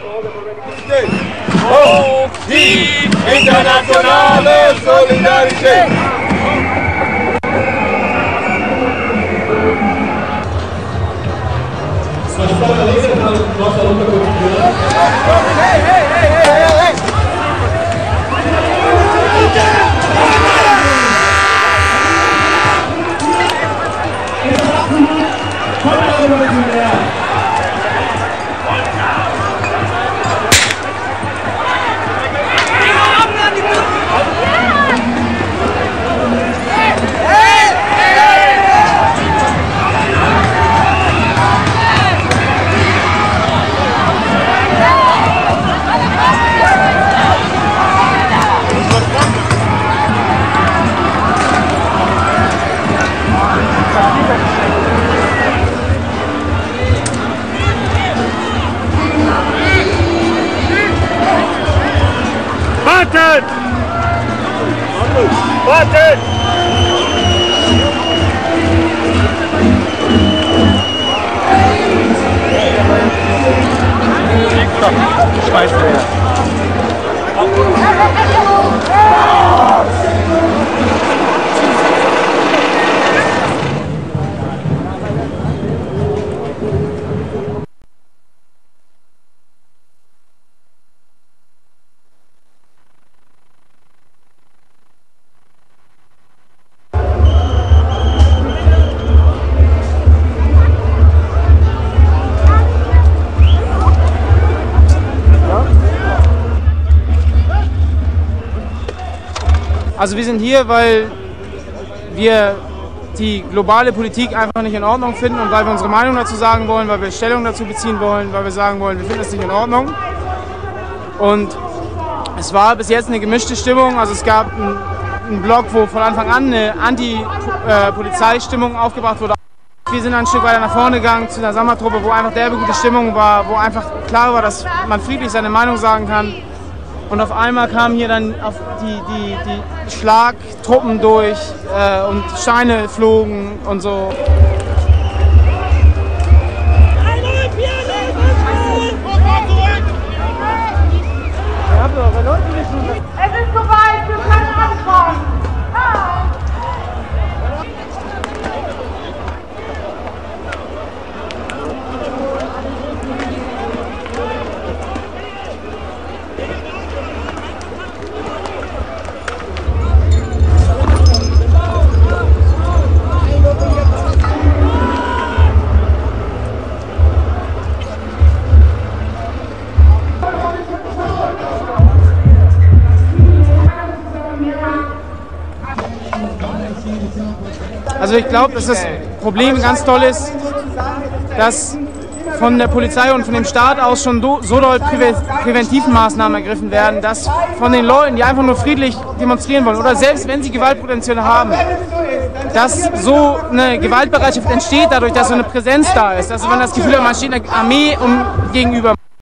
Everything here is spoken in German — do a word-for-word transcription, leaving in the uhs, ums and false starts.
Hoch die internationale Solidarität! Hey, hey, hey, hey, hey, hey! Wartet! Wartet! Schmeiß mehr. Also wir sind hier, weil wir die globale Politik einfach nicht in Ordnung finden und weil wir unsere Meinung dazu sagen wollen, weil wir Stellung dazu beziehen wollen, weil wir sagen wollen, wir finden es nicht in Ordnung. Und es war bis jetzt eine gemischte Stimmung, also es gab einen, einen Block, wo von Anfang an eine Anti-Polizei-Stimmung aufgebracht wurde. Wir sind ein Stück weiter nach vorne gegangen zu einer Sommertruppe, wo einfach derbe gute Stimmung war, wo einfach klar war, dass man friedlich seine Meinung sagen kann. Und auf einmal kamen hier dann auf die, die, die Schlagtruppen durch äh, und Steine flogen und so. Es ist soweit, wir können anfangen. Also ich glaube, dass das Problem ganz toll ist, dass von der Polizei und von dem Staat aus schon so doll Präventivmaßnahmen ergriffen werden, dass von den Leuten, die einfach nur friedlich demonstrieren wollen oder selbst wenn sie Gewaltpotenzial haben, dass so eine Gewaltbereitschaft entsteht dadurch, dass so eine Präsenz da ist, dass man das Gefühl hat, man steht einer Armee um, gegenüber.